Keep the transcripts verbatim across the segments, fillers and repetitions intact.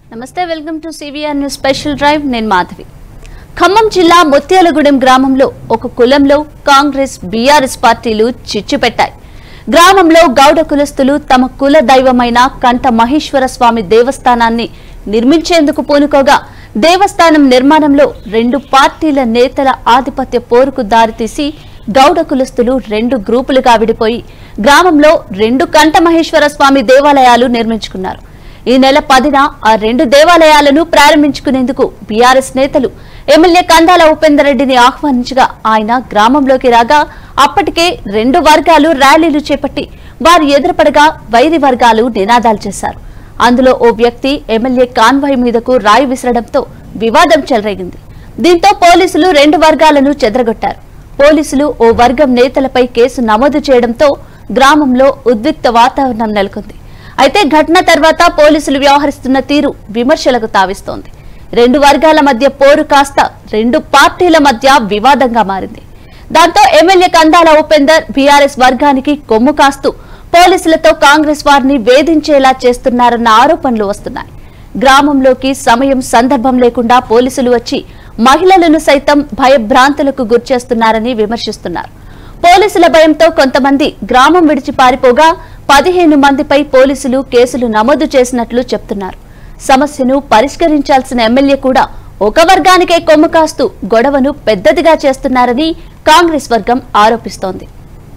నమస్తే, welcome to CVR news special drive. నేను మాధవి. ఖమ్మం జిల్లా ముత్యాలగూడెం గ్రామంలో ఒక కులంలో కాంగ్రెస్ బీఆర్ఎస్ పార్టీలు చిచ్చు పెట్టాయి. గ్రామంలో గౌడ కులస్తులు తమ కుల దైవమైన కంట మహేశ్వర స్వామి దేవస్థానాన్ని నిర్మించేందుకు పూనుకోగా దేవస్థానం నిర్మాణంలో రెండు పార్టీల నేతల ఆధిపత్య పోరుకు దారితీసి గౌడ కులస్తులు రెండు గ్రూపులుగా విడిపోయి గ్రామంలో రెండు కంట మహేశ్వర స్వామి దేవాలయాలు నిర్మించుకున్నారు. ఈ నెల పదిన ఆ రెండు దేవాలయాలను ప్రారంభించుకునేందుకు బీఆర్ఎస్ నేతలు ఎమ్మెల్యే కందాల ఉపేందర్ రెడ్డిని ఆహ్వానించగా ఆయన గ్రామంలోకి రాగా అప్పటికే రెండు వర్గాలు ర్యాలీలు చేపట్టి వారు ఎదురుపడగా వైరి వర్గాలు నినాదాలు చేశారు. అందులో ఓ వ్యక్తి ఎమ్మెల్యే కాన్వాయ్ మీదకు రాయి విసరడంతో వివాదం చెలరేగింది. దీంతో పోలీసులు రెండు వర్గాలను చెదరగొట్టారు. పోలీసులు ఓ వర్గం నేతలపై కేసు నమోదు చేయడంతో గ్రామంలో ఉద్రిక్త వాతావరణం నెలకొంది. అయితే ఘటన తర్వాత పోలీసులు వ్యవహరిస్తున్న తీరు విమర్శలకు తావిస్తోంది. రెండు వర్గాల మధ్య పోరు కాస్త రెండు పార్టీల మధ్య వివాదంగా మారింది. దాంతో ఎమ్మెల్యే కందాల ఉపేందర్ బీఆర్ఎస్ వర్గానికి కొమ్ము కాస్తూ పోలీసులతో కాంగ్రెస్ వారిని వేధించేలా చేస్తున్నారన్న ఆరోపణలు వస్తున్నాయి. గ్రామంలోకి సమయం సందర్భం లేకుండా పోలీసులు వచ్చి మహిళలను సైతం భయభ్రాంతులకు గురిచేస్తున్నారని విమర్శిస్తున్నారు. పోలీసుల భయంతో కొంతమంది గ్రామం విడిచి పారిపోగా పదిహేను మందిపై పోలీసులు కేసులు నమోదు చేసినట్లు చెప్తున్నారు. సమస్యను పరిష్కరించాల్సిన ఎమ్మెల్యే కూడా ఒక వర్గానికే కొమ్ము కాస్తూ గొడవను పెద్దదిగా చేస్తున్నారని కాంగ్రెస్ వర్గం ఆరోపిస్తోంది.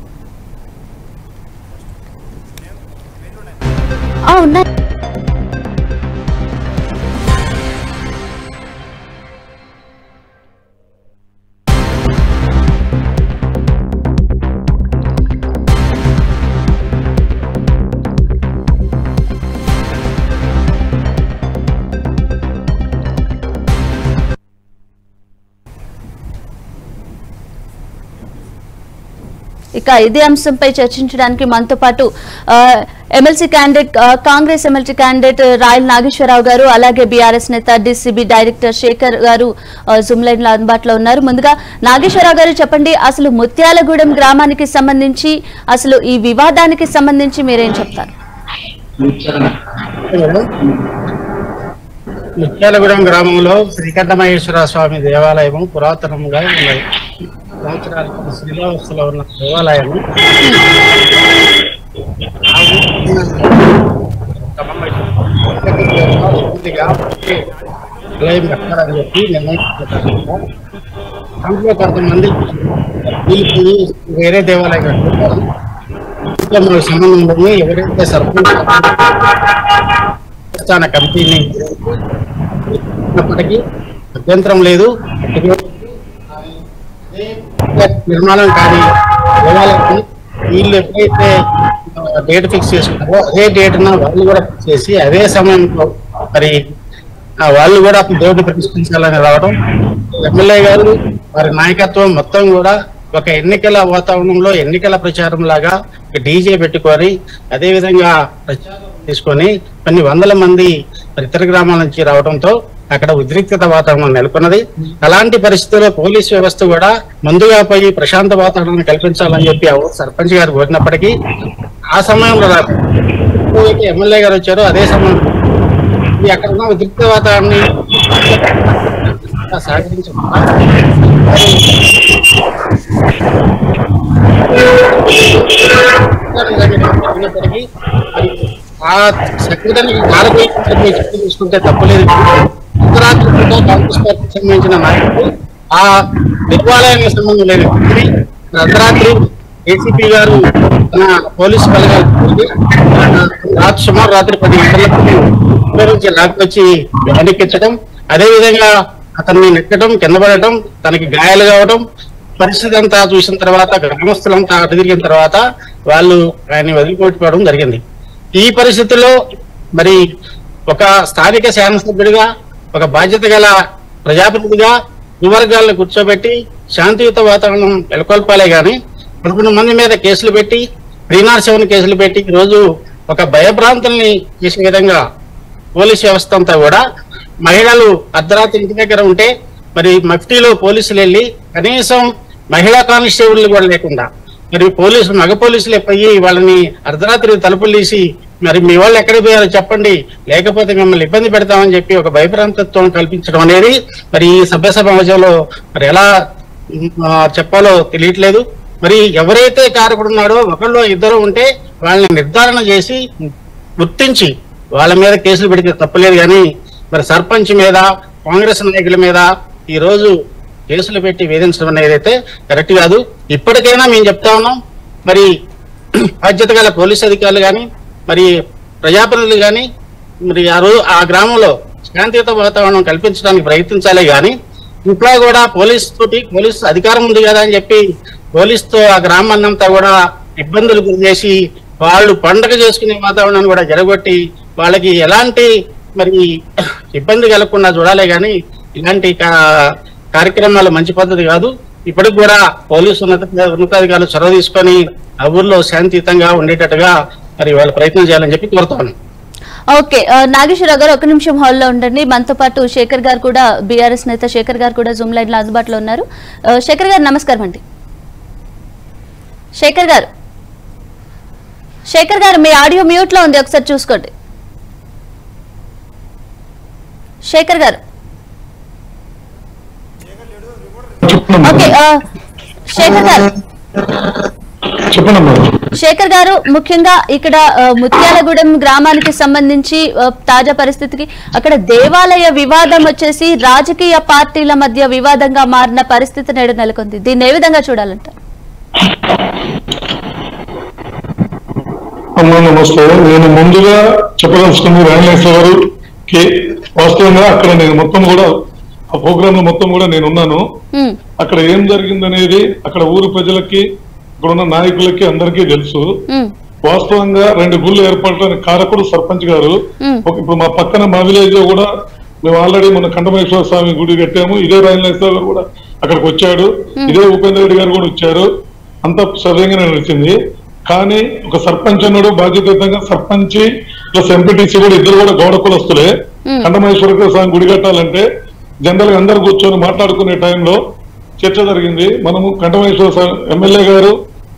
అవునా ఇక ఇదే అంశంపై చర్చించడానికి మనతో పాటు MLC candidate Congress MLC candidate Rayal Nageswara Rao garu, అలాగే బీఆర్ఎస్ నేత డీసీబీ డైరెక్టర్ శేఖర్ గారు జూమ్ లైన్ లో అందుబాటులో ఉన్నారు. ముందుగా నాగేశ్వరరావు గారు చెప్పండి, అసలు ముత్యాలగూడెం గ్రామానికి సంబంధించి అసలు ఈ వివాదానికి సంబంధించి మీరేం చెప్తారు? ముత్యాలగూడెం గ్రామంలో శ్రీకంఠ మహేశ్వర స్వామి దేవాలయం పురాతనంగా ఉన్నాయి. సంవత్సరాలకు శ్రీలావస్థలో ఉన్న దేవాలయం ఆలయం కట్టాలని చెప్పి నిర్ణయించారు. దాంట్లో కొంతమంది వీళ్ళు వేరే దేవాలయం కట్టుకుంటారు. సంబంధంలోనే ఎవరైతే సర్పంచ్ స్థాన కమిటీని ఉన్నప్పటికీ అభ్యంతరం లేదు. నిర్మాణం కానీ దేవాలయానికి వీళ్ళు ఎప్పుడైతే డేట్ ఫిక్స్ చేసుకున్నారో అదే డేట్న వాళ్ళు కూడా ఫిక్స్ చేసి అదే సమయంలో మరి వాళ్ళు కూడా దేవుడిని ప్రతిష్ఠించాలని రావడం, ఎమ్మెల్యే గారు వారి నాయకత్వం మొత్తం కూడా ఒక ఎన్నికల వాతావరణంలో ఎన్నికల ప్రచారం లాగా డీజే పెట్టుకొని అదే విధంగా ప్రచారం తీసుకొని కొన్ని వందల మంది ఇతర గ్రామాల నుంచి రావడంతో అక్కడ ఉద్రిక్తత వాతావరణం నెలకొన్నది. అలాంటి పరిస్థితుల్లో పోలీస్ వ్యవస్థ కూడా ముందుగా పోయి ప్రశాంత వాతావరణాన్ని కల్పించాలని చెప్పి సర్పంచ్ గారు కోరినప్పటికీ ఆ సమయంలో ఎమ్మెల్యే గారు వచ్చారు. అదే సమయంలో అక్కడ ఉన్న ఉద్రిక్త వాతావరణాన్ని సహకరించకుండా ఆ సెక్రటరీకి నాలుగు తీసుకుంటే తప్పలేదు. అర్ధరాత్రి పూట కాంగ్రెస్ పార్టీకి సంబంధించిన నాయకులు ఆ దేవాలయానికి సంబంధం లేదు. అర్ధరాత్రి ఏసీపీ గారు తన పోలీసు బలగాలు రాత్రి సుమారు రాత్రి పది గంటలకు నుంచి లాక్కొచ్చి వెనక్కించడం, అదేవిధంగా అతన్ని నెక్కడం, కింద పడటం, తనకి గాయాలు కావడం, పరిస్థితి అంతా చూసిన తర్వాత గ్రామస్తులంతా అటు తిరిగిన తర్వాత వాళ్ళు ఆయన్ని వదిలిపెట్టుకోవడం జరిగింది. ఈ పరిస్థితుల్లో మరి ఒక స్థానిక శాసనసభ్యుడిగా ఒక బాధ్యత గల ప్రజాప్రతినిధిగా ఈ వర్గాలను కూర్చోబెట్టి శాంతియుత వాతావరణం నెలకొల్పాలే గాని పదకొండు మంది మీద కేసులు పెట్టి ప్రీనార్శవన్ కేసులు పెట్టి ఈరోజు ఒక భయభ్రాంతుల్ని చేసే విధంగా పోలీస్ వ్యవస్థ అంతా కూడా మహిళలు అర్ధరాత్రి ఇంటి దగ్గర ఉంటే మరి మఫ్టీలో పోలీసులు వెళ్ళి కనీసం మహిళా కానిస్టేబుల్ కూడా లేకుండా మరి పోలీసులు మగ పోలీసులే పోయి వాళ్ళని అర్ధరాత్రి తలుపులు తీసి మరి మీ వాళ్ళు ఎక్కడికి పోయారో చెప్పండి, లేకపోతే మిమ్మల్ని ఇబ్బంది పెడతామని చెప్పి ఒక భయభ్రాంతత్వం కల్పించడం అనేది మరి ఈ సభ్య సమాజంలో మరి ఎలా చెప్పాలో తెలియట్లేదు. మరి ఎవరైతే కారకుడు ఉన్నాడో ఒకళ్ళు ఇద్దరు ఉంటే వాళ్ళని నిర్ధారణ చేసి గుర్తించి వాళ్ళ మీద కేసులు పెడితే తప్పలేదు. కానీ మరి సర్పంచ్ మీద కాంగ్రెస్ నాయకుల మీద ఈ రోజు కేసులు పెట్టి వేధించడం అనేది అయితే కరెక్ట్ కాదు. ఇప్పటికైనా మేము చెప్తా ఉన్నాం, మరి బాధ్యత గల పోలీస్ అధికారులు కానీ మరి ప్రజాప్రతినిధులు కానీ మరి ఆ రోజు ఆ గ్రామంలో శాంతియుత వాతావరణం కల్పించడానికి ప్రయత్నించాలి. కానీ ఇంకా కూడా పోలీస్ తోటి పోలీస్ అధికారం ఉంది కదా అని చెప్పి పోలీసుతో ఆ గ్రామాన్నంతా కూడా ఇబ్బందులు గురి చేసి వాళ్ళు పండగ చేసుకునే వాతావరణాన్ని కూడా జరగొట్టి వాళ్ళకి ఎలాంటి మరి ఇబ్బంది కలగకుండా చూడాలి. కానీ ఇలాంటి కార్యక్రమాలు మంచి పద్ధతి కాదు. ఇప్పటికి కూడా పోలీసు ఉన్నత ఉన్నతాధికారులు చొరవ తీసుకొని ఆ ఊర్లో శాంతియుతంగా ఉండేటట్టుగా మరి వాళ్ళు ప్రయత్నం చేయాలని చెప్పి కోరుతాను. ఓకే, నాగేశ్వరరావు గారు ఒక నిమిషం హాల్లో ఉండండి. మనతో పాటు శేఖర్ గారు కూడా, బీఆర్ఎస్ నేత శేఖర్ గారు కూడా జూమ్ లైన్ లో అందుబాటులో ఉన్నారు. శేఖర్ గారు నమస్కారం అండి. శేఖర్ గారు శేఖర్ గారు మీ ఆడియో మ్యూట్ లో ఉంది, ఒకసారి చూసుకోండి. శేఖర్ గారు ఓకే శేఖర్ గారు శేఖర్ గారు ముఖ్యంగా ఇక్కడ ముత్యాలగూడెం గ్రామానికి సంబంధించి తాజా పరిస్థితికి అక్కడ దేవాలయ వివాదం వచ్చేసి రాజకీయ పార్టీల మధ్య వివాదంగా మారిన పరిస్థితి నేడు నెలకొంది. దీన్ని ఏ విధంగా చూడాలంట? నమస్తే. నేను ముందుగా చెప్పదలుచుకుంది రాయలేశ్వర గారు వాస్తవంగా అక్కడ నేను మొత్తం కూడా ఆ ప్రోగ్రామ్ లో మొత్తం కూడా నేను ఉన్నాను. అక్కడ ఏం జరిగిందనేది అక్కడ ఊరు ప్రజలకి ఇక్కడ ఉన్న నాయకులకి అందరికీ తెలుసు. వాస్తవంగా రెండు గుళ్ళు ఏర్పడటానికి కారకుడు సర్పంచ్ గారు. ఇప్పుడు మా పక్కన మా విలేజ్ లో కూడా మేము ఆల్రెడీ మన కంఠమేశ్వర స్వామి గుడి కట్టాము. ఇదే రాయలేశ్వర గారు కూడా అక్కడికి వచ్చాడు, ఇదే ఉపేంద్ర రెడ్డి గారు కూడా వచ్చారు. అంత సవ్యంగానే నడిచింది. కానీ ఒక సర్పంచ్ అన్నాడు బాధ్యతగా, సర్పంచ్ ప్లస్ ఎంపీటీసీ కూడా ఇద్దరు కూడా గౌడ కులస్తులే. కంఠమేశ్వర స్వామి గుడి కట్టాలంటే జనరల్ గా అందరు కూర్చొని మాట్లాడుకునే టైంలో చర్చ జరిగింది. మనము కంఠమేశ్వర ఎమ్మెల్యే గారు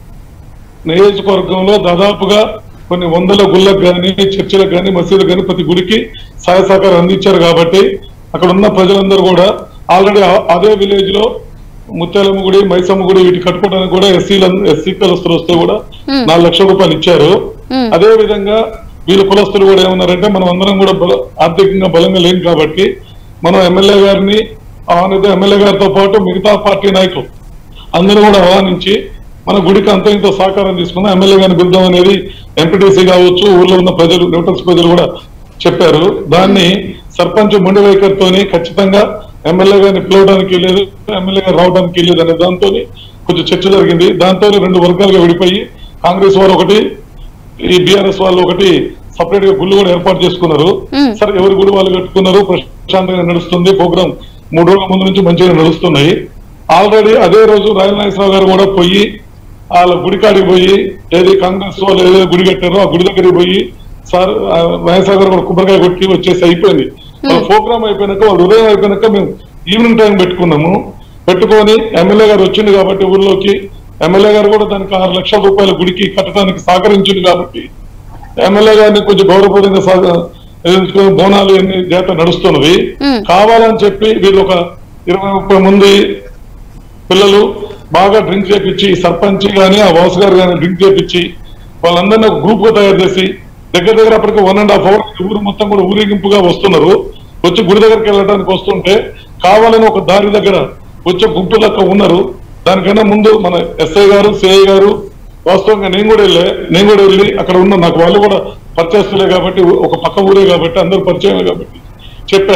నియోజకవర్గంలో దాదాపుగా కొన్ని వందల గుళ్ళకు కానీ చర్చిలకు కానీ మసీదులకు కానీ ప్రతి గుడికి సహాయ సహకారం అందించారు. కాబట్టి అక్కడ ఉన్న ప్రజలందరూ కూడా ఆల్రెడీ అదే విలేజ్ లో ముత్యాలమ్మ గుడి, మైసమ్మ గుడి వీటి కట్టుకోవడానికి కూడా ఎస్సీల ఎస్సీ కులస్తులు వస్తే కూడా నాలుగు లక్షల రూపాయలు ఇచ్చారు. అదే విధంగా వీళ్ళ కులస్తులు కూడా ఏమన్నారంటే మనం అందరం కూడా ఆర్థికంగా బలంగా లేని కాబట్టి మనం ఎమ్మెల్యే గారిని ఆహ్వానిత ఎమ్మెల్యే గారితో పాటు మిగతా పార్టీ నాయకులు అందరూ కూడా ఆహ్వానించి మన గుడికి అంత ఇంత సహకారం తీసుకుందాం, ఎమ్మెల్యే గారిని పిలుద్దాం అనేది ఎంపీటీసీ కావచ్చు, ఊర్లో ఉన్న ప్రజలు న్యూట్రల్స్ ప్రజలు కూడా చెప్పారు. దాన్ని సర్పంచ్ మొండి వైఖరితోని ఖచ్చితంగా ఎమ్మెల్యే గారిని పిలవడానికి లేదు, ఎమ్మెల్యే గారు రావడానికి లేదు అనే దాంతో కొంచెం చర్చ జరిగింది. దాంతో రెండు వర్గాలుగా విడిపోయి కాంగ్రెస్ వారు ఒకటి, ఈ బీఆర్ఎస్ వాళ్ళు ఒకటి సపరేట్ గా గుళ్ళు కూడా ఏర్పాటు చేసుకున్నారు. సరే ఎవరి గుడి వాళ్ళు కట్టుకున్నారు, ప్రశాంతంగా నడుస్తుంది. ప్రోగ్రామ్ మూడు రోజుల ముందు నుంచి మంచిగా నడుస్తున్నాయి. ఆల్రెడీ అదే రోజు రాయల నాగేశ్వరరావు గారు కూడా పోయి వాళ్ళ గుడి కాడికి పోయి ఏది కాంగ్రెస్ వాళ్ళు ఏదో గుడి కట్టారో ఆ గుడి దగ్గరికి పోయి సార్ నాగేశ్వరరావు గారు కూడా కొబ్బరికాయ కొట్టి వచ్చేసి అయిపోయింది. వాళ్ళ ప్రోగ్రామ్ అయిపోయినాక వాళ్ళు ఉదయం అయిపోయినాక మేము ఈవినింగ్ టైం పెట్టుకున్నాము. పెట్టుకొని ఎమ్మెల్యే గారు వచ్చింది కాబట్టి ఊర్లోకి ఎమ్మెల్యే గారు కూడా దానికి ఆరు లక్షల రూపాయల గుడికి కట్టడానికి సహకరించింది కాబట్టి ఎమ్మెల్యే గారిని కొంచెం గౌరవప్రదంగా బోనాలు అన్ని జాతర నడుస్తున్నవి. కావాలని చెప్పి వీళ్ళు ఒక ఇరవై ముప్పై మంది పిల్లలు బాగా డ్రింక్ చేపించి సర్పంచ్ గాని ఆ వాసు గారు కానీ డ్రింక్ చేపించి వాళ్ళందరినీ ఒక గ్రూప్ గా తయారు చేసి దగ్గర దగ్గర అప్పటికి వన్ అండ్ హాఫ్ అవర్ ఊరు మొత్తం కూడా ఊరేగింపుగా వస్తున్నారు. వచ్చి గుడి దగ్గరికి వెళ్ళడానికి వస్తుంటే కావాలని ఒక దారి దగ్గర వచ్చే గుంపు లెక్క ఉన్నారు. దానికన్నా ముందు మన ఎస్ఐ గారు, సిఐ గారు, వాస్తవంగా నేను కూడా వెళ్ళే నేను కూడా వెళ్ళి అక్కడ ఉన్న నాకు వాళ్ళు కూడా పరిచయస్తులే కాబట్టి ఒక పక్క ఊరే కాబట్టి అందరూ పరిచయమే కాబట్టి చెప్పా.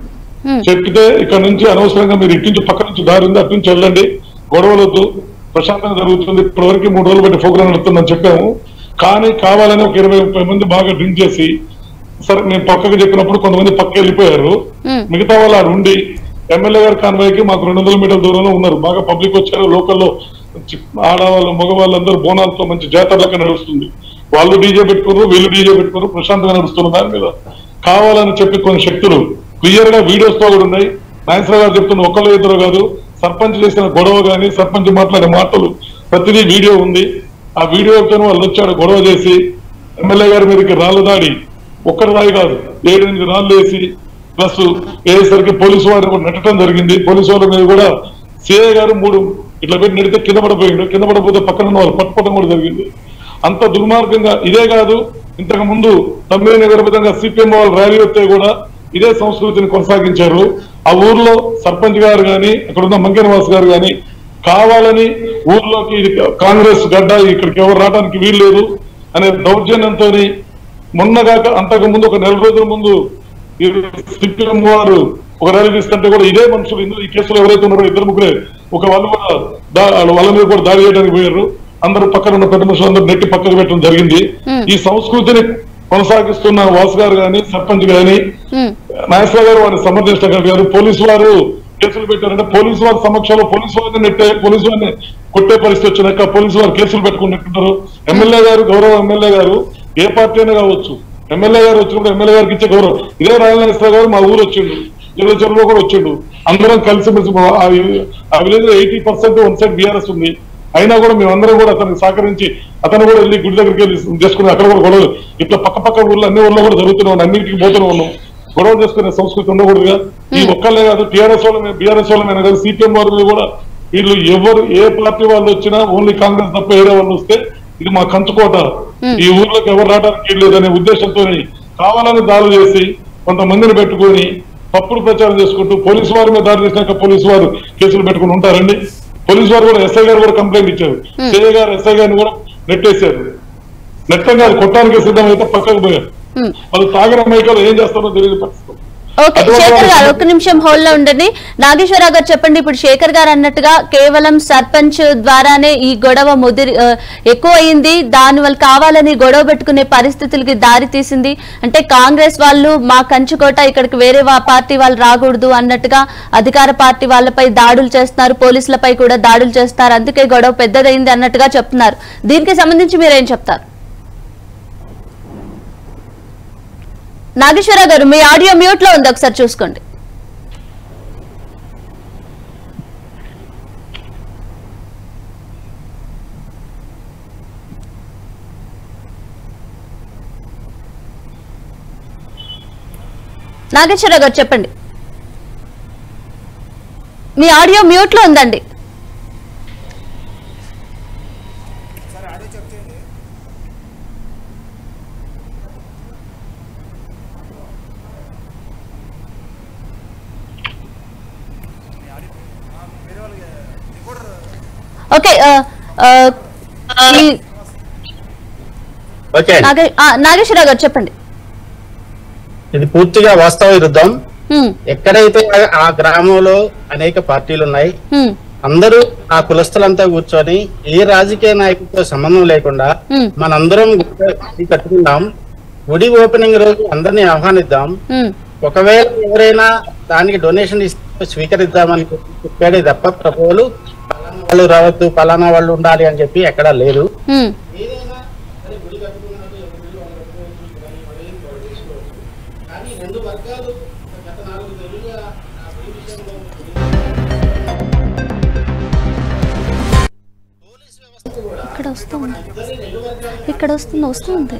చెప్తే ఇక్కడ నుంచి అనవసరంగా మీరు ఇటు నుంచి పక్క నుంచి దారి ఉంది అటు నుంచి వెళ్ళండి, గొడవలొద్దు, ప్రశాంతంగా జరుగుతుంది. ఇప్పటివరకు మూడు రోజులు బట్టి ప్రోగ్రాం నడుస్తుందని చెప్పాము. కానీ కావాలని ఒక ఇరవై ముప్పై మంది బాగా డ్రింక్ చేసి సరే నేను పక్కకు చెప్పినప్పుడు కొంతమంది పక్క వెళ్ళిపోయారు. మిగతా వాళ్ళు ఆడు ఉండి ఎమ్మెల్యే గారి కాన్వాయ్కి మాకు రెండు వందల మీటర్ల దూరంలో ఉన్నారు. బాగా పబ్లిక్ వచ్చారు. లోకల్లో ఆడవాళ్ళు మగవాళ్ళు అందరూ బోనాలతో మంచి జాతర లెక్క నడుస్తుంది. వాళ్ళు డీజే పెట్టుకున్నారు, వీళ్ళు డీజే పెట్టుకున్నారు, ప్రశాంతంగా నడుస్తున్నారు. దాని మీద కావాలని చెప్పి కొన్ని శక్తులు క్లియర్ గా వీడియోస్ తో కూడా ఉన్నాయి. నాగేశ్వరరావు గారు చెప్తున్న ఒక్కళ్ళు ఇద్దరు కాదు, సర్పంచ్ చేసిన గొడవ కానీ సర్పంచ్ మాట్లాడే మాటలు ప్రతిదీ వీడియో ఉంది. ఆ వీడియోతో వాళ్ళు వచ్చాడు గొడవ చేసి ఎమ్మెల్యే గారి మీదకి రాళ్ళ దాడి, ఒక్కరి దాడి కాదు ఏడెనిమిది రాళ్ళు వేసి ప్లస్ వేసేసరికి పోలీసు వారు నెట్టడం జరిగింది. పోలీసు వారి మీద కూడా సిఐ గారు మూడు ఇట్లా పెట్టి నెడితే కింద పడిపోయిండు. కింద పడిపోతే పక్కన ఉన్న వాళ్ళు పట్టుకోవడం కూడా జరిగింది. అంత దుర్మార్గంగా ఇదే కాదు, ఇంతకు ముందు తొమ్మిది నిగర్భితంగా సిపిఎం వాళ్ళు ర్యాలీ వస్తే కూడా ఇదే సంస్కృతిని కొనసాగించారు. ఆ ఊర్లో సర్పంచ్ గారు కానీ అక్కడ ఉన్న మంకేనవాస్ గారు కానీ కావాలని ఊర్లోకి ఇది కాంగ్రెస్ గడ్డ, ఇక్కడికి ఎవరు రావడానికి వీలు లేదు అనే దౌర్జన్యంతో మొన్నగాక అంతకు ముందు ఒక నెల రోజుల ముందు సిపిఎం వారు ఒక ర్యాలీ తీసుకుంటే కూడా ఇదే మనుషులు ఇందులో ఈ కేసులో ఎవరైతే ఉన్నారో ఇద్దరు ముగ్గురే ఒక వాళ్ళు కూడా వాళ్ళ మీద కూడా దాడి చేయడానికి పోయారు. అందరూ పక్కన ఉన్న పెద్ద మనుషులు అందరూ నెట్టి పక్కకు పెట్టడం జరిగింది. ఈ సంస్కృతిని కొనసాగిస్తున్న వాసు గారు గాని సర్పంచ్ గాని నాగేశ్వర గారు వారిని సమర్థించగలిగారు. పోలీసు వారు కేసులు పెట్టారంటే పోలీసు వారి సమక్షంలో పోలీసు వారిని నెట్టే పోలీసు వారిని కొట్టే పరిస్థితి వచ్చినాక పోలీసు వారు కేసులు పెట్టుకున్నట్టుంటారు. ఎమ్మెల్యే గారు గౌరవ ఎమ్మెల్యే గారు ఏ పార్టీ అయినా కావచ్చు, ఎమ్మెల్యే గారు వచ్చినప్పుడు ఎమ్మెల్యే గారికి ఇచ్చే గౌరవం. ఇదే రాజనాగేశ్వర గారు మా ఊరు వచ్చిండు, ఇరవై చెరువులో కూడా వచ్చిండు. అందరం కలిసి ఆ విలేజ్ లో eighty percent one side BRS ఉంది. అయినా కూడా మేమందరం కూడా అతనికి సహకరించి అతను కూడా వెళ్ళి గుడి దగ్గరికి వెళ్ళి చేసుకుని అక్కడ కూడా గొడవలు ఇట్లా పక్క పక్క ఊర్లో అన్ని ఊర్లో కూడా జరుగుతూనే ఉన్నాయి. అన్నింటికి పోతూనే ఉన్నాం. గొడవ చేసుకునే సంస్కృతి ఉండకూడదుగా. ఈ ఒక్కళ్ళే కాదు, టీఆర్ఎస్ వాళ్ళ మీద బీఆర్ఎస్ వాళ్ళ మీద కాదు, సిపిఎం వారి మీద కూడా వీళ్ళు ఎవరు ఏ పార్టీ వాళ్ళు వచ్చినా ఓన్లీ కాంగ్రెస్ తప్ప వేరే వాళ్ళు వస్తే ఇది మా కంచుకోట, ఈ ఊర్లోకి ఎవరు రావడానికి లేదనే ఉద్దేశంతో కావాలని దాడులు చేసి కొంతమందిని పెట్టుకొని తప్పుడు ప్రచారం చేసుకుంటూ పోలీసు వారి మీద దాడి చేసినాక పోలీసు వారు కేసులు పెట్టుకుని ఉంటారండి. పోలీసు వారు కూడా ఎస్ఐ గారు కూడా కంప్లైంట్ ఇచ్చారు. సిఐ గారు ఎస్ఐ గారిని కూడా నెట్టేశారు. నెట్టంగా అది కొట్టడానికి సిద్ధమైతే పక్కకు పోయారు. వాళ్ళు తాగిన మైకాలు ఏం చేస్తారో తెలియదు పరిస్థితి. ఓకే శేఖర్ గారు ఒక్క నిమిషం హోల్డ్ లో ఉండండి. నాగేశ్వరరావు గారు చెప్పండి, ఇప్పుడు శేఖర్ గారు అన్నట్టుగా కేవలం సర్పంచ్ ద్వారానే ఈ గొడవ ముదిరి ఎక్కువ అయింది, దాని వల్ల కావాలని గొడవ పెట్టుకునే పరిస్థితులకి దారి తీసింది అంటే కాంగ్రెస్ వాళ్ళు మా కంచుకోట ఇక్కడికి వేరే పార్టీ వాళ్ళు రాకూడదు అన్నట్టుగా అధికార పార్టీ వాళ్ళపై దాడులు చేస్తున్నారు, పోలీసులపై కూడా దాడులు చేస్తారు, అందుకే గొడవ పెద్దదైంది అన్నట్టుగా చెప్తున్నారు. దీనికి సంబంధించి మీరేం చెప్తారు? నాగేశ్వరరావు గారు మీ ఆడియో మ్యూట్ లో ఉంది, ఒకసారి చూసుకోండి. నాగేశ్వరరావు గారు చెప్పండి, మీ ఆడియో మ్యూట్ లో ఉందండి. ఓకే నాగేశ్వరరావు గారు చెప్పండి. ఇది పూర్తిగా వాస్తవ విరుద్ధం. ఎక్కడైతే ఆ గ్రామంలో అనేక పార్టీలు ఉన్నాయి, అందరూ ఆ కులస్తులంతా కూర్చొని ఏ రాజకీయ నాయకుడితో సంబంధం లేకుండా మనందరం గుడి కట్టుకుందాం, గుడి ఓపెనింగ్ రోజు అందరినీ ఆహ్వానిద్దాం, ఒకవేళ ఎవరైనా దానికి డొనేషన్ ఇస్తే స్వీకరిద్దామని చెప్పాడే తప్ప ప్రభువులు వాళ్ళు రావద్దు పలానా వాళ్ళు ఉండాలి అని చెప్పి ఎక్కడా లేదు. ఇక్కడ వస్తుంది ఇక్కడ వస్తుంది వస్తుంది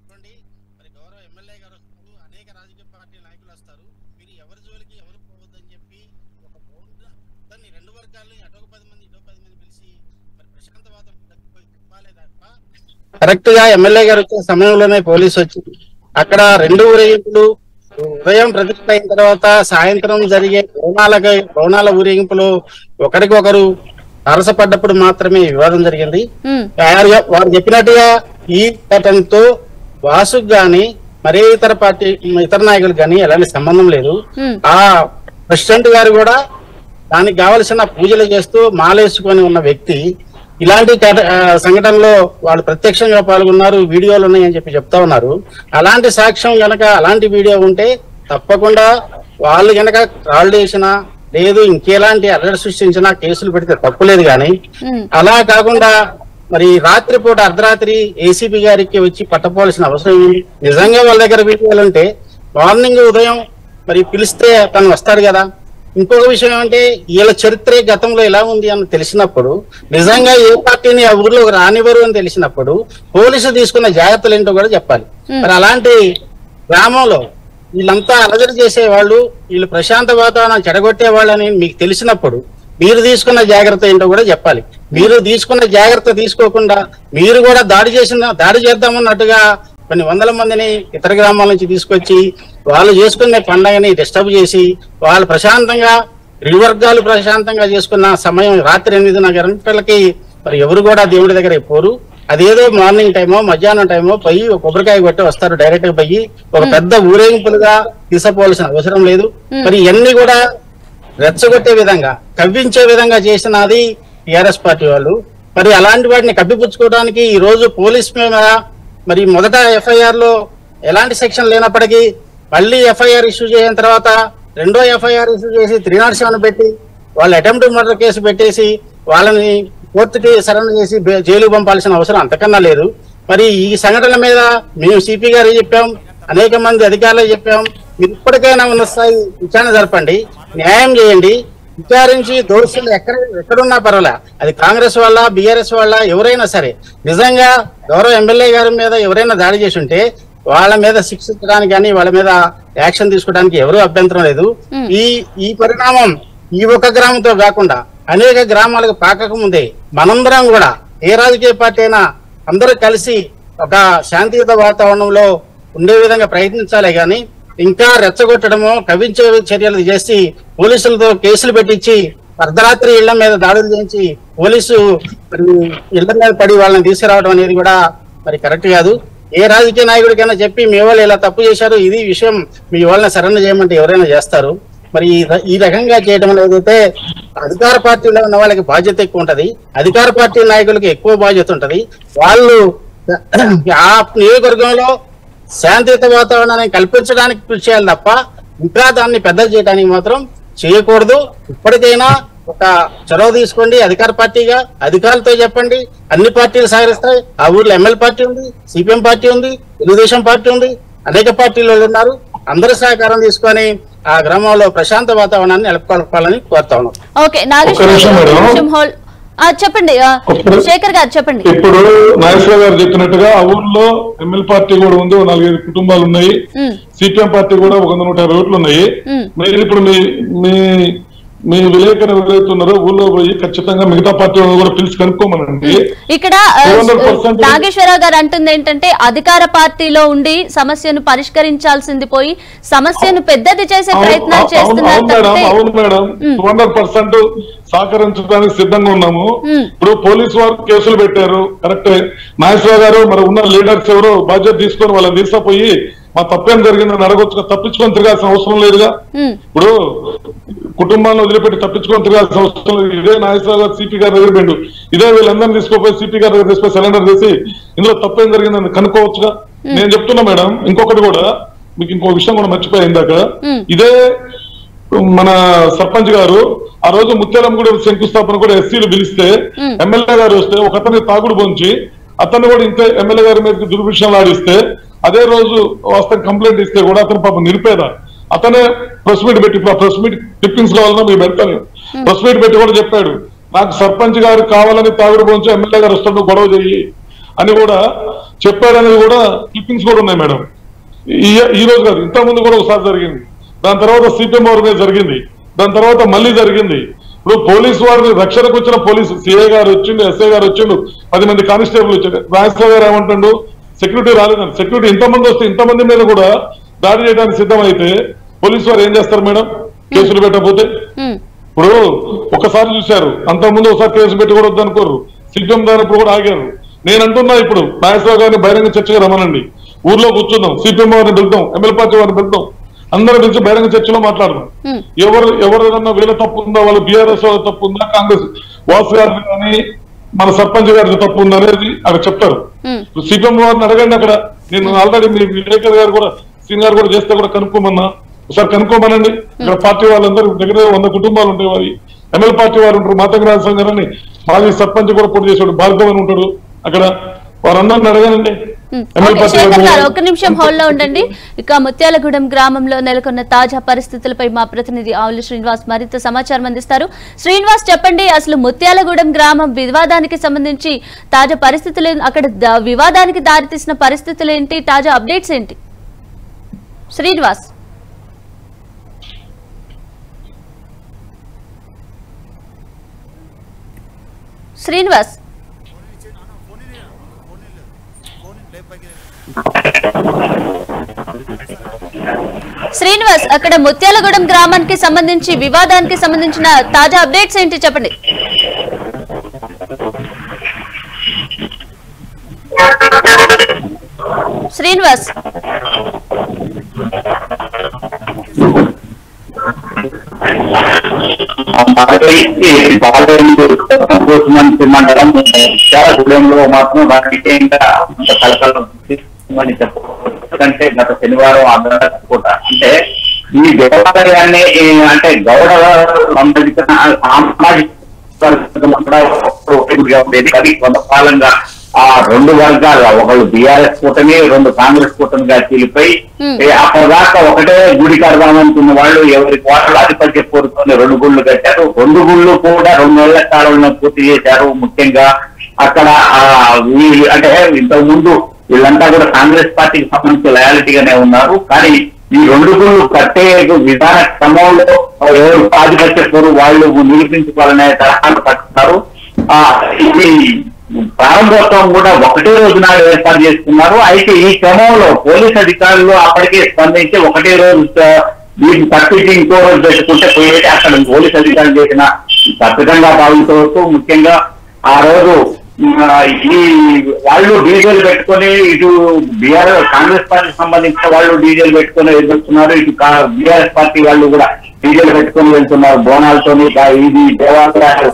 కరెక్ట్ గా ఎమ్మెల్యే గారు వచ్చిన సమయంలోనే పోలీసు వచ్చి అక్కడ రెండు ఊరేగింపులు ఉదయం ప్రతిష్ట అయిన తర్వాత సాయంత్రం జరిగే బోనాల బోనాల ఊరేగింపులు ఒకరికొకరు అరసపడ్డప్పుడు మాత్రమే వివాదం జరిగింది. వారు చెప్పినట్టుగా ఈ ఘటనతో వాసుకు గాని మరే ఇతర పార్టీ ఇతర నాయకులకు గాని ఎలాంటి సంబంధం లేదు. ఆ ప్రెసిడెంట్ గారు కూడా దానికి కావలసిన పూజలు చేస్తూ మాలేసుకొని ఉన్న వ్యక్తి ఇలాంటి సంఘటనలో వాళ్ళు ప్రత్యక్షంగా పాల్గొన్నారు, వీడియోలు ఉన్నాయని చెప్పి చెప్తా ఉన్నారు. అలాంటి సాక్ష్యం గనక అలాంటి వీడియో ఉంటే తప్పకుండా వాళ్ళు గనక కాల్ చేసినా లేదు ఇంకెలాంటి అల్లరి సృష్టించినా కేసులు పెడితే తప్పులేదు. కానీ అలా కాకుండా మరి రాత్రిపూట అర్ధరాత్రి ఏసీపీ గారికి వచ్చి పట్టపోవాల్సిన అవసరం ఏంటి? నిజంగా వాళ్ళ దగ్గర వీడియోలు ఉంటే మార్నింగ్ ఉదయం మరి పిలిస్తే తను వస్తాడు కదా. ఇంకొక విషయం ఏమంటే వీళ్ళ చరిత్ర గతంలో ఎలా ఉంది అని తెలిసినప్పుడు, నిజంగా ఏ పార్టీని ఆ ఊర్లో రానివ్వరు అని తెలిసినప్పుడు పోలీసులు తీసుకున్న జాగ్రత్తలు ఏంటో కూడా చెప్పాలి. మరి అలాంటి గ్రామంలో వీళ్ళంతా అలజడి చేసేవాళ్ళు, వీళ్ళు ప్రశాంత వాతావరణం చెడగొట్టే వాళ్ళని మీకు తెలిసినప్పుడు మీరు తీసుకున్న జాగ్రత్త ఏంటో కూడా చెప్పాలి. మీరు తీసుకున్న జాగ్రత్త తీసుకోకుండా మీరు కూడా దాడి చేసిన దాడి చేద్దామన్నట్టుగా కొన్ని వందల మందిని ఇతర గ్రామాల నుంచి తీసుకొచ్చి వాళ్ళు చేసుకునే పండగని డిస్టర్బ్ చేసి వాళ్ళు ప్రశాంతంగా ఇరు వర్గాలు ప్రశాంతంగా చేసుకున్న సమయం రాత్రి ఎనిమిదిన్నర గంటలకి మరి ఎవరు కూడా దేవుడి దగ్గర పోరు. అదేదో మార్నింగ్ టైమో మధ్యాహ్నం టైమో పోయి ఒక కొబ్బరికాయ కొట్టి వస్తారు, డైరెక్ట్ గా పోయి ఒక పెద్ద ఊరేగింపులుగా తీసుకోవాల్సిన అవసరం లేదు. మరి ఇవన్నీ కూడా రెచ్చగొట్టే విధంగా కవ్వించే విధంగా చేసినది టీఆర్ఎస్ పార్టీ వాళ్ళు. మరి అలాంటి వాటిని కప్పిపుచ్చుకోవడానికి ఈ రోజు పోలీస్ మీద మరి మొదట ఎఫ్ఐఆర్ లో ఎలాంటి సెక్షన్ లేనప్పటికీ మళ్ళీ ఎఫ్ఐఆర్ ఇష్యూ చేసిన తర్వాత రెండో ఎఫ్ఐఆర్ ఇష్యూ చేసి త్రీ నాట్ సెవెన్ పెట్టి వాళ్ళు అటెంప్ట్ మర్డర్ కేసు పెట్టేసి వాళ్ళని కోర్టుకి సరెండర్ చేసి జైలు పంపాల్సిన అవసరం అంతకన్నా లేదు. మరి ఈ సంఘటనల మీద మేము సిపి గారు చెప్పాం, అనేక మంది అధికారులు చెప్పాం, మీరు ఇప్పటికైనా ఉన్న స్థాయి విచారణ జరపండి, న్యాయం చేయండి, విచారించి దోషులు ఎక్కడ ఎక్కడున్నా పర్వాలే, అది కాంగ్రెస్ వాళ్ళ బీఆర్ఎస్ వాళ్ళ ఎవరైనా సరే, నిజంగా గౌరవ ఎమ్మెల్యే గారి మీద ఎవరైనా దాడి చేసి ఉంటే వాళ్ళ మీద శిక్షించడానికి కానీ వాళ్ళ మీద యాక్షన్ తీసుకోవడానికి ఎవరూ అభ్యంతరం లేదు. ఈ ఈ పరిణామం ఈ ఒక్క గ్రామంతో కాకుండా అనేక గ్రామాలకు పాకక ముందే మనందరం కూడా ఏ రాజకీయ పార్టీ అయినా అందరూ కలిసి ఒక శాంతియుత వాతావరణంలో ఉండే విధంగా ప్రయత్నించాలి. కానీ ఇంకా రెచ్చగొట్టడమో కవించే చర్యలు చేసి పోలీసులతో కేసులు పెట్టించి అర్ధరాత్రి ఇళ్ల మీద దాడులు చేయించి పోలీసు ఇళ్ల మీద పడి వాళ్ళని తీసుకురావడం అనేది కూడా మరి కరెక్ట్ కాదు. ఏ రాజకీయ నాయకుడికైనా చెప్పి మీ వాళ్ళు ఇలా తప్పు చేశారు, ఇది విషయం మీ వాళ్ళని సరెండర్ చేయమంటే ఎవరైనా చేస్తారు. మరి ఈ రకంగా చేయడం ఏదైతే అధికార పార్టీలో ఉన్న వాళ్ళకి బాధ్యత ఎక్కువ ఉంటది, అధికార పార్టీ నాయకులకి ఎక్కువ బాధ్యత ఉంటది. వాళ్ళు ఆ నియోజకవర్గంలో శాంతియుత వాతావరణాన్ని కల్పించడానికి కృషి చేయాలి తప్ప ఇంకా దాన్ని పెద్ద చేయడానికి మాత్రం చేయకూడదు. ఇప్పటికైనా ఒక చొరవ తీసుకోండి, అధికార పార్టీగా అధికారులతో చెప్పండి, అన్ని పార్టీలు సహకరిస్తాయి. ఆ ఊర్లో ఎమ్మెల్యే పార్టీ ఉంది, సిపిఎం పార్టీ ఉంది, తెలుగుదేశం పార్టీ ఉంది, అనేక పార్టీలు ఉన్నారు. అందరూ సహకారం తీసుకొని ఆ గ్రామంలో ప్రశాంత వాతావరణాన్ని నెలకొల్పాలని కోరుతా ఉన్నాం. ఓకే, నాగేశ్వర చెప్పండి, శేఖర్ గారు చెప్పండి. ఇప్పుడు నాగేశ్వర గారు చెప్పినట్టుగా ఆ ఊర్లో ఎమ్మెల్యే పార్టీ కూడా ఉంది, నాలుగైదు కుటుంబాలు ఉన్నాయి, సిపిఎం పార్టీ కూడా ఒక నూట యాభై ఓట్లు ఉన్నాయి. మీరు ఇప్పుడు మీ మీ మీ విలేకరు ఎవరైతున్నారో ఊళ్ళో పోయి ఖచ్చితంగా మిగతా పార్టీ కూడా పిలిచి కనుక్కోమనండి. ఇక్కడ నాగేశ్వరరావు గారు అంటుంది ఏంటంటే అధికార పార్టీలో ఉండి సమస్యను పరిష్కరించాల్సింది పోయి సమస్యను పెద్దది చేసే ప్రయత్నాలు చేస్తున్నారు. అవును మేడం, టూ హండ్రెడ్ పర్సెంట్ సహకరించడానికి సిద్ధంగా ఉన్నాము. ఇప్పుడు పోలీసు వారు కేసులు పెట్టారు, కరెక్టే. నాగేశ్వరరావు గారు మరి ఉన్న లీడర్స్ ఎవరో బాధ్యత తీసుకొని వాళ్ళని తీసుకుపోయి మా తప్పేం జరిగిందని అడగొచ్చు, తప్పించుకొని తిరగాల్సిన అవసరం లేదుగా. ఇప్పుడు కుటుంబాన్ని వదిలిపెట్టి తప్పించుకొని తిరగాల్సిన అవసరం లేదు. ఇదే నాగేశ్వరరావు గారు సిపి గారి దగ్గర పోయిండు, ఇదే వీళ్ళందరినీ తీసుకుపోయి సిపి గారి దగ్గర తీసుకుపోయి సిలిండర్ చేసి ఇందులో తప్పేం జరిగిందని కనుక్కోవచ్చుగా. నేను చెప్తున్నా మేడం, ఇంకొకటి కూడా మీకు ఇంకో విషయం కూడా మర్చిపోయా ఇందాక. ఇదే మన సర్పంచ్ గారు ఆ రోజు ముత్యాలమ్మగూడ శంకుస్థాపన కూడా ఎస్సీలు పిలిస్తే ఎమ్మెల్యే గారు వస్తే ఒక అతన్ని తాగుడు పొంచి అతన్ని కూడా ఇంతే ఎమ్మెల్యే గారి మీద దుర్భిక్షణలు ఆడిస్తే అదే రోజు వాస్తవం కంప్లైంట్ ఇస్తే కూడా అతను పాపం నిరుపేద, అతనే ప్రెస్ మీట్ పెట్టి ప్రెస్ మీట్ క్లిప్పింగ్స్ కావాలన్నా మీరు పెడతాను ప్రెస్ మీట్ పెట్టి కూడా చెప్పాడు, నాకు సర్పంచ్ గారు కావాలని తాగుడు పోంచి ఎమ్మెల్యే గారు వస్తాడు గొడవ చెయ్యి అని కూడా చెప్పారనేది కూడా క్లిప్పింగ్స్ కూడా ఉన్నాయి మేడం. ఈ ఈ రోజు కాదు, ఇంత ముందు కూడా ఒకసారి జరిగింది, దాని తర్వాత సిపిఎం వారి మీద జరిగింది, దాని తర్వాత మళ్ళీ జరిగింది. ఇప్పుడు పోలీసు వారిని రక్షణకు వచ్చిన పోలీసు సిఐ గారు వచ్చిండు, ఎస్ఐ గారు వచ్చిండు, పది మంది కానిస్టేబుల్ వచ్చాడు. నాగేశ్వర గారు ఏమంటాడు, సెక్యూరిటీ రాలేదండి. సెక్యూరిటీ ఇంతమంది వస్తే ఇంతమంది మీద కూడా దాడి చేయడానికి సిద్ధమైతే పోలీసు వారు ఏం చేస్తారు మేడం, కేసులు పెట్టకపోతే? ఇప్పుడు ఒకసారి చూశారు, అంతకుముందు ఒకసారి కేసు పెట్టి కూడా వద్దనుకోరు, సిపిఎం దానిప్పుడు కూడా ఆగారు. నేను అంటున్నా ఇప్పుడు నాగేశ్వరరావు గారిని బహిరంగ చర్చగా రమ్మనండి, ఊర్లో కూర్చుందాం, సిపిఎం వారిని వెళ్తాం, ఎమ్మెల్యే పార్టీ వారిని వెళ్తాం, అందరి నుంచి బహిరంగ చర్చలో మాట్లాడదాం. ఎవరు ఎవరైనా వీళ్ళ తప్పు ఉందా, వాళ్ళ బీఆర్ఎస్ వాళ్ళ తప్పు ఉందా, కాంగ్రెస్ వాసు గారిని కానీ మన సర్పంచ్ గారికి తప్పు ఉందా అనేది అక్కడ చెప్తారు. సిపిఎం వారిని అడగండి. అక్కడ నేను ఆల్రెడీ మీ విలేకర్ గారు కూడా సీన్ గారు కూడా చేస్తే కూడా కనుక్కోమన్నా, ఒకసారి కనుక్కోమనండి. ఇక్కడ పార్టీ వాళ్ళందరూ దగ్గర వంద కుటుంబాలు ఉంటాయి, వారి ఎమ్మెల్యే పార్టీ వారు ఉంటారు, మాతంగరాజ సంఘాన్ని మాజీ సర్పంచ్ కూడా పోటీ చేశాడు, భార్గవ్ అని ఉంటాడు, అక్కడ వారందరిని అడగనండి. శేఖర్ గారు ఒక్క నిమిషం హోల్డ్ లో ఉండండి. ఇక ముత్యాలగూడెం గ్రామంలో నెలకొన్న తాజా పరిస్థితులపై మా ప్రతినిధి ఆవుల శ్రీనివాస్ మరింత సమాచారం అందిస్తారు. శ్రీనివాస్ చెప్పండి, అసలు ముత్యాలగూడెం గ్రామం వివాదానికి సంబంధించి తాజా పరిస్థితులు, అక్కడ వివాదానికి దారితీసిన పరిస్థితులు ఏంటి, తాజా అప్డేట్స్ ఏంటి? శ్రీనివాస్ శ్రీనివాస్ శ్రీనివాస్ అక్కడ ముత్యాలగూడెం గ్రామానికి సంబంధించి వివాదానికి సంబంధించిన తాజా అప్డేట్స్ ఏంటి చెప్పండి. శ్రీనివాస్ మండలం విశాలగూడెంలో మాత్రం రాజకీయంగా కలకలం అని చెప్పంటే గత శనివారం ఆంధ్రపూట అంటే ఈ దేవాలయాన్ని అంటే గౌడ సంబంధించిన సామాజిక ఉండేది. అది కొంతకాలంగా ఆ రెండు వర్గాలు, ఒకళ్ళు బీఆర్ఎస్ కూటమి, రెండు కాంగ్రెస్ కూటమిగా చీలిపోయి అప్పటిదాకా ఒకటే గుడి కడదామనుకున్న వాళ్ళు ఎవరి కోటలు ఆధిపత్య కోరుకొని రెండు గుళ్ళు కట్టారు. రెండు గుళ్ళు కూడా రెండు నెలల కాలంలో పూర్తి చేశారు. ముఖ్యంగా అక్కడ అంటే ఇంతకు ముందు వీళ్ళంతా కూడా కాంగ్రెస్ పార్టీకి సంబంధించి లయాలిటీగానే ఉన్నారు. కానీ ఈ రెండు గుళ్ళు కట్టే విధాన క్రమంలో ఎవరు ఆధిపత్య కోరు వాళ్ళు నిరూపించుకోవాలనే తరహాలు కట్టున్నారు. ఆ ఇది ప్రారంభోత్సవం కూడా ఒకటే రోజు నాడు ఏర్పాటు చేసుకున్నారు. అయితే ఈ క్రమంలో పోలీస్ అధికారులు అప్పటికే స్పందించి ఒకటే రోజు వీటిని తప్పించి ఇంకో రోజు పెట్టుకుంటే పోయేది అక్కడ పోలీస్ అధికారులు చేసిన తప్పిదంగా భావించవచ్చు. ముఖ్యంగా ఆ రోజు ఈ వాళ్ళు డీజేలు పెట్టుకొని ఇటు బీఆర్ఎస్ కాంగ్రెస్ పార్టీకి సంబంధించిన వాళ్ళు డీజేలు పెట్టుకొని ఎదుర్కొన్నారు, ఇటు బీఆర్ఎస్ పార్టీ వాళ్ళు కూడా డీజేలు పెట్టుకొని వెళ్తున్నారు బోనాలతోని. ఇది దేవాలయాలు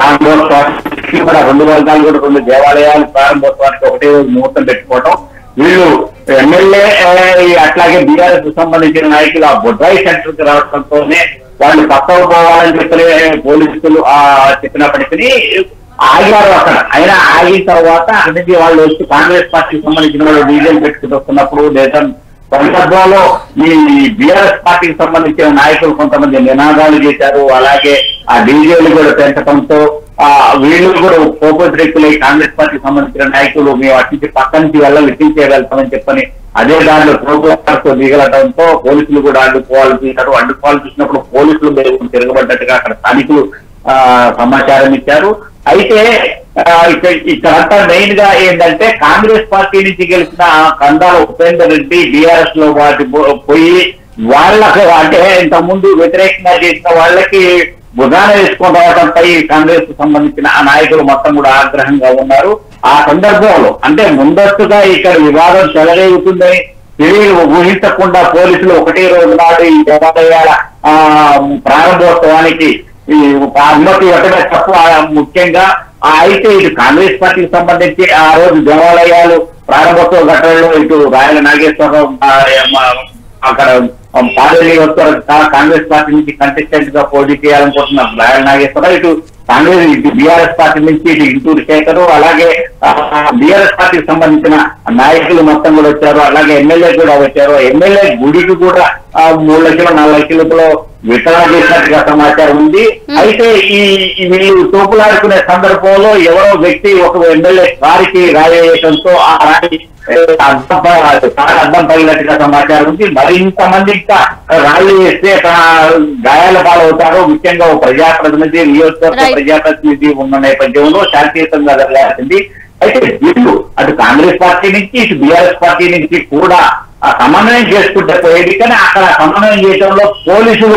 కూడా రెండు వర్గాలు కూడా రెండు దేవాలయాలు ప్రారంభోత్సవానికి ఒకటే రోజు ముహూర్తం పెట్టుకోవటం, వీళ్ళు ఎమ్మెల్యే అట్లాగే బీఆర్ఎస్ సంబంధించిన నాయకులు ఆ బొడ్రాయి సెంటర్ కి రావడంతోనే వాళ్ళు పక్కకు పోవాలని చెప్పి పోలీసులు ఆ చెప్పినప్పటికీ ఆగారు అక్కడ. అయినా ఆగిన తర్వాత అక్కడి నుంచి వాళ్ళు వచ్చి కాంగ్రెస్ పార్టీకి సంబంధించిన వాళ్ళు డీజేలు పెట్టుకుని వస్తున్నప్పుడు లేదా సందర్భంలో ఈ బీఆర్ఎస్ పార్టీకి సంబంధించిన నాయకులు కొంతమంది నినాదాలు చేశారు. అలాగే ఆ డీజేలు కూడా పెంచడంతో ఆ వీళ్ళు కూడా కోపోద్రేకులై కాంగ్రెస్ పార్టీకి సంబంధించిన నాయకులు మేము అట్నుంచి పక్క నుంచి వెళ్ళ విట్టించే వెళ్తామని చెప్పని అదే దారిలో ప్రోగ్రామ్తో దిగలటంతో పోలీసులు కూడా అడ్డుకోవాలి చూశారు. అడ్డుకోవాలి చూసినప్పుడు పోలీసులు మేము తిరగబడ్డట్టుగా అక్కడ స్థానికులు ఆ సమాచారం ఇచ్చారు. అయితే ఇక్కడంతా మెయిన్ గా ఏంటంటే కాంగ్రెస్ పార్టీ నుంచి గెలిచిన కందాల ఉపేందర్ రెడ్డి బీఆర్ఎస్ లో వాటి పోయి వాళ్ళకు అంటే ఇంతకుముందు వ్యతిరేకంగా చేసిన వాళ్ళకి భుజాన వేసుకొని రావడంపై కాంగ్రెస్ కు సంబంధించిన ఆ నాయకులు మొత్తం కూడా ఆగ్రహంగా ఉన్నారు. ఆ సందర్భంలో అంటే ముందస్తుగా ఇక్కడ వివాదం చెలరేగుతుందని తెలియ ఊహించకుండా పోలీసులు ఒకటే రోజు నాడు ఈ దేవాలయాల ఆ ప్రారంభోత్సవానికి ఈ అనుమతి ఇవ్వటమే తప్పు. ముఖ్యంగా అయితే ఇటు కాంగ్రెస్ పార్టీకి సంబంధించి ఆ రోజు దేవాలయాలు ప్రారంభోత్సవ ఘటనలో ఇటు రాయల నాగేశ్వరరావు అక్కడ పార్టీ వస్తారు కాంగ్రెస్ పార్టీ నుంచి కంటెస్టెంట్ గా పోటీ చేయాలనుకుంటున్నారు రాయల నాగేశ్వరరావు, ఇటు కాంగ్రెస్ ఇటు బీఆర్ఎస్ పార్టీ నుంచి ఇటు ఇంటూరు శేఖరు అలాగే బీఆర్ఎస్ పార్టీకి సంబంధించిన నాయకులు మొత్తం కూడా వచ్చారు. అలాగే ఎమ్మెల్యే కూడా వచ్చారు. ఎమ్మెల్యే గుడికి కూడా మూడు లక్షల నాలుగు లక్షలతో వితరణ చేసినట్టుగా సమాచారం ఉంది. అయితే ఈ వీళ్ళు తోపులాడుకునే సందర్భంలో ఎవరో వ్యక్తి ఒక ఎమ్మెల్యే కారికి రాయేయడంతో ఆ రాయి అర్థం అర్థం పగినట్టుగా సమాచారం ఉంది. మరింత మంది ఇంకా రాళ్ళు వేస్తే గాయాల పాలవుతారు. ముఖ్యంగా ఒక ప్రజాప్రతినిధి నియోజకవర్గ ప్రజాప్రతినిధి ఉన్న నేపథ్యంలో శాంతియుతంగా జరగాల్సింది. అయితే వీళ్ళు అటు కాంగ్రెస్ పార్టీ నుంచి ఇటు బీఆర్ఎస్ పార్టీ నుంచి కూడా సమన్వయం చేసుకుంటే పోయేది. కానీ అక్కడ సమన్వయం చేయడంలో పోలీసులు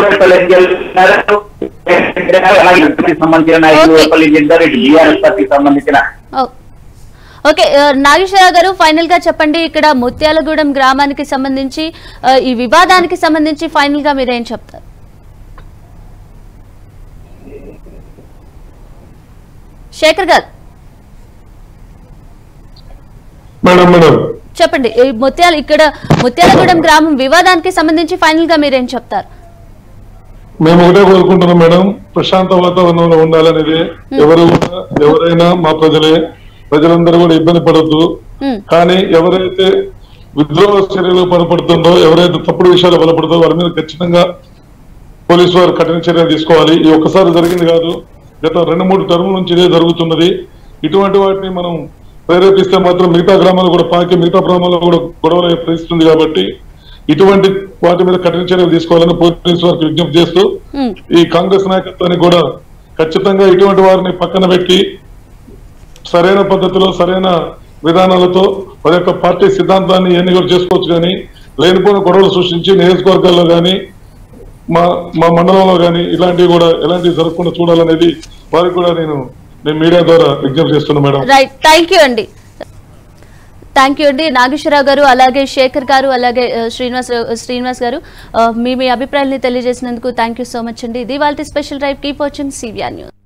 సంబంధించిన నాయకులు చెందారు, ఇటు బీఆర్ఎస్ పార్టీకి సంబంధించిన. ఓకే నాగేశ్వరరావు గారు, ఫైనల్ గా చెప్పండి, ఇక్కడ ముత్యాలగూడెం గ్రామానికి సంబంధించి ఈ వివాదానికి సంబంధించి ఫైనల్ గా మీరేం చెప్తారు? శేఖర్ గారు చెప్పండి, ముత్యాల ఇక్కడ ముత్యాలగూడెం గ్రామం వివాదానికి సంబంధించి ఫైనల్ గా మీరేం చెప్తారు? మేము ఒకటే కోరుకుంటున్నాం మేడం, ప్రశాంత వాతావరణంలో ఉండాలనేది. ఎవరు ఎవరైనా మా ప్రజలే, ప్రజలందరూ కూడా ఇబ్బంది పడొద్దు. కానీ ఎవరైతే విద్రోహ చర్యలు బలపడుతుందో, ఎవరైతే తప్పుడు విషయాలు బలపడుతుందో వారి మీద ఖచ్చితంగా పోలీసు వారు కఠిన చర్యలు తీసుకోవాలి. ఈ ఒక్కసారి జరిగింది కాదు, గత రెండు మూడు టర్మ్ నుంచి ఇదే జరుగుతున్నది. ఇటువంటి వాటిని మనం ప్రేరేపిస్తే మాత్రం మిగతా గ్రామాలు కూడా పాకి మిగతా గ్రామాల్లో కూడా గొడవలు పరిస్థితుంది. కాబట్టి ఇటువంటి వాటి మీద కఠిన చర్యలు తీసుకోవాలని పోలీసు వారికి విజ్ఞప్తి చేస్తూ, ఈ కాంగ్రెస్ నాయకత్వానికి కూడా ఖచ్చితంగా ఇటువంటి వారిని పక్కన పెట్టి సరైన పద్ధతిలో సరైన విధానాలతో వారి యొక్క పార్టీ సిద్ధాంతాన్ని ఎన్నికలు చేసుకోవచ్చు. కానీ లేనిపోయిన గొడవలు సృష్టించి నియోజకవర్గాల్లో కానీ మా మా మండలంలో కానీ ఇలాంటివి కూడా ఎలాంటివి జరగకుండా చూడాలనేది వారికి కూడా నేను నేను మీడియా ద్వారా విజ్ఞప్తి చేస్తున్నా మేడం. రైట్, థ్యాంక్ యూ అండి. థ్యాంక్ యూ అండి నాగేశ్వరరావు గారు, అలాగే శేఖర్ గారు, అలాగే శ్రీనివాస్ శ్రీనివాస్ గారు మీ మీ అభిప్రాయాన్ని తెలియజేసినందుకు థ్యాంక్ యూ సో మచ్ అండి. ఇది వాళ్ళ special drive. Keep watching CVR news.